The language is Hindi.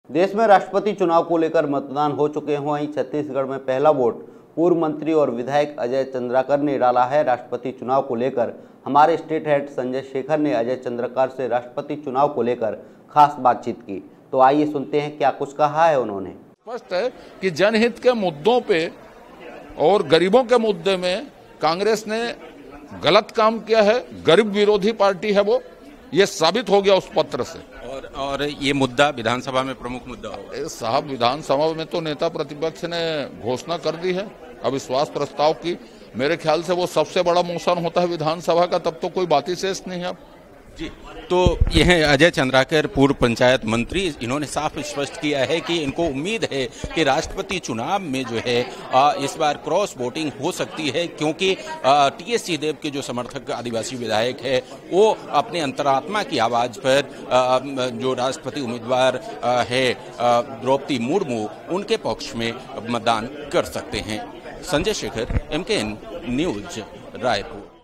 देश में राष्ट्रपति चुनाव को लेकर मतदान हो चुके हैं। वहीं छत्तीसगढ़ में पहला वोट पूर्व मंत्री और विधायक अजय चंद्राकर ने डाला है। राष्ट्रपति चुनाव को लेकर हमारे स्टेट हेड संजय शेखर ने अजय चंद्राकर से राष्ट्रपति चुनाव को लेकर खास बातचीत की। तो आइए सुनते हैं क्या कुछ कहा है उन्होंने। स्पष्ट है कि जनहित के मुद्दों पे और गरीबों के मुद्दे में कांग्रेस ने गलत काम किया है। गरीब विरोधी पार्टी है वो, ये साबित हो गया उस पत्र से। और ये मुद्दा विधानसभा में प्रमुख मुद्दा होगा। साहब, विधानसभा में तो नेता प्रतिपक्ष ने घोषणा कर दी है अविश्वास प्रस्ताव की। मेरे ख्याल से वो सबसे बड़ा मोशन होता है विधानसभा का, तब तो कोई बात ही शेष नहीं है अब। जी, तो यह है अजय चंद्राकर, पूर्व पंचायत मंत्री। इन्होंने साफ स्पष्ट किया है कि इनको उम्मीद है कि राष्ट्रपति चुनाव में जो है इस बार क्रॉस वोटिंग हो सकती है, क्योंकि टीएस सिंहदेव के जो समर्थक आदिवासी विधायक है वो अपने अंतरात्मा की आवाज पर जो राष्ट्रपति उम्मीदवार है द्रौपदी मुर्मू, उनके पक्ष में मतदान कर सकते हैं। Sanjay Shekhar, MKN news, Raipur.